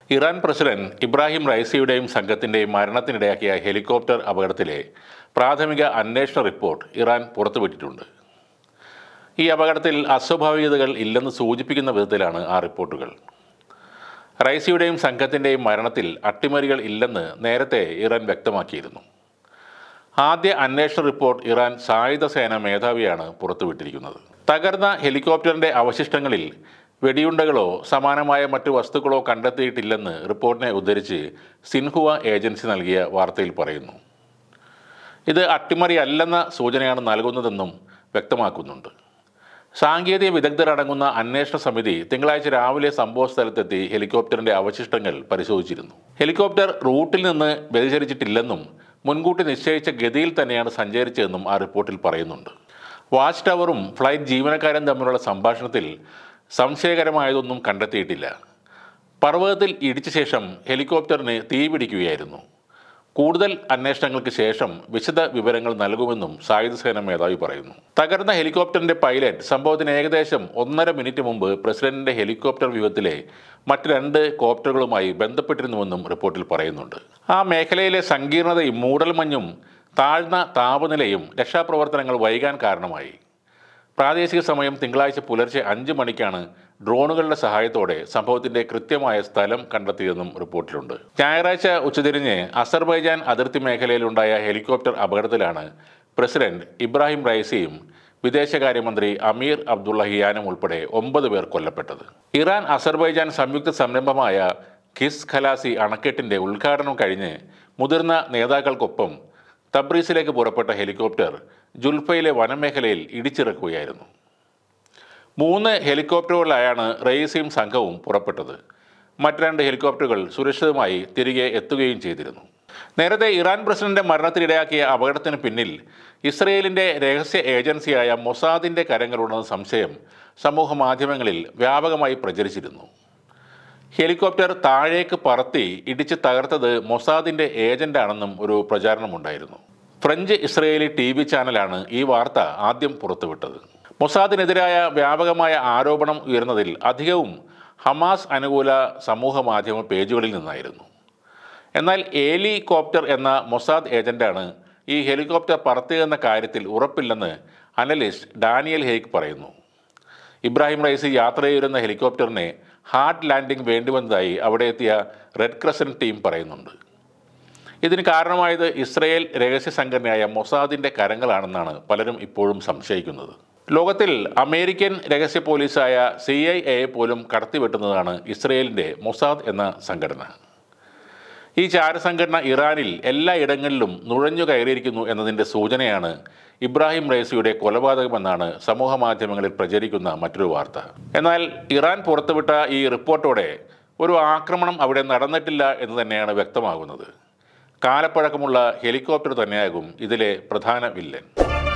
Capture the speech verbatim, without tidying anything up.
Iran president Ibrahim റൈസിയുടെയും സംഘത്തിൻ്റെയും മരണത്തിനിടയാക്കിയ ഹെലികോപ്റ്റർ അപകടത്തിലെ പ്രാഥമിക അന്വേഷണ റിപ്പോർട്ട് ഇറാൻ പുറത്തുവിട്ടിട്ടുണ്ട്. ഈ അപകടത്തിൽ അസ്വാഭാവികതകൾ ഇല്ലെന്ന് സൂചിപ്പിക്കുന്ന വിധത്തിലാണ് ആ റിപ്പോർട്ടുകൾ. റൈസിയുടെയും സംഘത്തിൻ്റെയും മരണത്തിൽ അട്ടിമറികൾ ഇല്ലെന്ന് നേരത്തെ ഇറാൻ വ്യക്തമാക്കിയിരുന്നു. ആദ്യ അന്വേഷണ റിപ്പോർട്ട് ഇറാൻ സായുധ സേന മേധാവിയാണ് പുറത്തുവിട്ടിരിക്കുന്നത്. തകർന്ന ഹെലികോപ്റ്ററിൻ്റെ അവശിഷ്ടങ്ങളിൽ വെടിയുണ്ടകളോ സമാനമായ മറ്റു വസ്തുക്കളോ കണ്ടെത്തിയിട്ടില്ലെന്ന് റിപ്പോർട്ടിനെ ഉദ്ധരിച്ച് സിൻഹുവ ഏജൻസി നൽകിയ വാർത്തയിൽ പറയുന്നു. ഇത് അട്ടിമറിയല്ലെന്ന സൂചനയാണ് നൽകുന്നതെന്നും വ്യക്തമാക്കുന്നുണ്ട്. സാങ്കേതിക വിദഗ്ധരടങ്ങുന്ന അന്വേഷണ സമിതി തിങ്കളാഴ്ച രാവിലെ സംഭവസ്ഥലത്തെത്തി ഹെലികോപ്റ്ററിൻ്റെ അവശിഷ്ടങ്ങൾ പരിശോധിച്ചിരുന്നു. ഹെലികോപ്റ്റർ റൂട്ടിൽ നിന്ന് വ്യതിചലിച്ചിട്ടില്ലെന്നും മുൻകൂട്ടി നിശ്ചയിച്ച ഗതിയിൽ തന്നെയാണ് സഞ്ചരിച്ചതെന്നും ആ റിപ്പോർട്ടിൽ പറയുന്നുണ്ട്. വാച്ച് ടവറും ഫ്ലൈറ്റ് ജീവനക്കാരും തമ്മിലുള്ള സംഭാഷണത്തിൽ സംശയകരമായതൊന്നും കണ്ടെത്തിയിട്ടില്ല. പർവ്വതത്തിൽ ഇടിച്ച ശേഷം ഹെലികോപ്റ്ററിന് തീപിടിക്കുകയായിരുന്നു. കൂടുതൽ അന്വേഷണങ്ങൾക്ക് ശേഷം വിശദ വിവരങ്ങൾ നൽകുമെന്നും സായുധസേന മേധാവി പറയുന്നു. തകർന്ന ഹെലികോപ്റ്ററിൻ്റെ പൈലറ്റ് സംഭവത്തിന് ഏകദേശം ഒന്നര മിനിറ്റ് മുമ്പ് പ്രസിഡന്റിൻ്റെ ഹെലികോപ്റ്റർ വ്യൂഹത്തിലെ മറ്റ് രണ്ട് കോപ്റ്ററുകളുമായി ബന്ധപ്പെട്ടിരുന്നുവെന്നും റിപ്പോർട്ടിൽ പറയുന്നുണ്ട്. ആ മേഖലയിലെ സങ്കീർണതയും മൂടൽമഞ്ഞും താഴ്ന്ന താപനിലയും രക്ഷാപ്രവർത്തനങ്ങൾ വൈകാൻ കാരണമായി. പ്രാദേശിക സമയം തിങ്കളാഴ്ച പുലർച്ചെ അഞ്ച് മണിക്കാണ് ഡ്രോണുകളുടെ സഹായത്തോടെ സംഭവത്തിൻ്റെ കൃത്യമായ സ്ഥലം കണ്ടെത്തിയതെന്നും റിപ്പോർട്ടിലുണ്ട്. ഞായറാഴ്ച ഉച്ചതിരിഞ്ഞ് അസർബൈജാൻ അതിർത്തി മേഖലയിലുണ്ടായ ഹെലികോപ്റ്റർ അപകടത്തിലാണ് പ്രസിഡന്റ് ഇബ്രാഹിം റൈസിയും വിദേശകാര്യമന്ത്രി അമീർ അബ്ദുള്ളഹിയാനും ഉൾപ്പെടെ ഒമ്പത് പേർ കൊല്ലപ്പെട്ടത്. ഇറാൻ അസർബൈജാൻ സംയുക്ത സംരംഭമായ ഖിസ് ഖലാസി അണക്കെട്ടിൻ്റെ ഉദ്ഘാടനം കഴിഞ്ഞ് മുതിർന്ന നേതാക്കൾക്കൊപ്പം തബ്രീസിലേക്ക് പുറപ്പെട്ട ഹെലികോപ്റ്റർ ജുൽഫയിലെ വനമേഖലയിൽ ഇടിച്ചിറക്കുകയായിരുന്നു. മൂന്ന് ഹെലികോപ്റ്ററുകളിലായാണ് റൈസിയും സംഘവും പുറപ്പെട്ടത്. മറ്റ് രണ്ട് ഹെലികോപ്റ്ററുകൾ സുരക്ഷിതമായി തിരികെ എത്തുകയും ചെയ്തിരുന്നു. നേരത്തെ ഇറാൻ പ്രസിഡന്റിന്റെ മരണത്തിനിടയാക്കിയ അപകടത്തിന് പിന്നിൽ ഇസ്രയേലിൻ്റെ രഹസ്യ ഏജൻസിയായ മൊസാദിൻ്റെ കരങ്ങളുണ്ടെന്ന സംശയം സമൂഹ മാധ്യമങ്ങളിൽ വ്യാപകമായി പ്രചരിച്ചിരുന്നു. ഹെലികോപ്റ്റർ താഴേക്ക് പറത്തി ഇടിച്ച് തകർത്തത് മൊസാദിൻ്റെ ഏജന്റാണെന്നും ഒരു പ്രചാരണമുണ്ടായിരുന്നു. ഫ്രഞ്ച് ഇസ്രയേലി ടി വി ചാനലാണ് ഈ വാർത്ത ആദ്യം പുറത്തുവിട്ടത്. മൊസാദിനെതിരായ വ്യാപകമായ ആരോപണം ഉയർന്നതിൽ അധികവും ഹമാസ് അനുകൂല സമൂഹ മാധ്യമ പേജുകളിൽ നിന്നായിരുന്നു. എന്നാൽ ഏലി കോപ്റ്റർ എന്ന മൊസാദ് ഏജന്റാണ് ഈ ഹെലികോപ്റ്റർ പറത്തിയെന്ന കാര്യത്തിൽ ഉറപ്പില്ലെന്ന് അനലിസ്റ്റ് ഡാനിയൽ ഹെയ്ക്ക് പറയുന്നു. ഇബ്രാഹിം റൈസി യാത്ര ചെയ്തിരുന്ന ഹെലികോപ്റ്ററിനെ ഹാർഡ് ലാൻഡിംഗ് വേണ്ടിവന്നതായി അവിടെ എത്തിയ റെഡ് ക്രസൻറ്റ് ടീം പറയുന്നുണ്ട്. ഇതിന് കാരണമായത് ഇസ്രയേൽ രഹസ്യ സംഘടനയായ മൊസാദിൻ്റെ കരങ്ങളാണെന്നാണ് പലരും ഇപ്പോഴും സംശയിക്കുന്നത്. ലോകത്തിൽ അമേരിക്കൻ രഹസ്യ പോലീസായ സി ഐ എയെ പോലും കടത്തിവെട്ടുന്നതാണ് ഇസ്രയേലിൻ്റെ മൊസാദ് എന്ന സംഘടന. ഈ ചാരസംഘടന ഇറാനിൽ എല്ലായിടങ്ങളിലും നുഴഞ്ഞു കയറിയിരിക്കുന്നു എന്നതിൻ്റെ സൂചനയാണ് ഇബ്രാഹിം റൈസിയുടെ കൊലപാതകമെന്നാണ് സമൂഹ മാധ്യമങ്ങളിൽ പ്രചരിക്കുന്ന മറ്റൊരു വാർത്ത. എന്നാൽ ഇറാൻ പുറത്തുവിട്ട ഈ റിപ്പോർട്ടോടെ ഒരു ആക്രമണം അവിടെ നടന്നിട്ടില്ല എന്ന് തന്നെയാണ് വ്യക്തമാകുന്നത്. കാലപ്പഴക്കമുള്ള ഹെലികോപ്റ്റർ തന്നെയാകും ഇതിലെ പ്രധാന വില്ലൻ.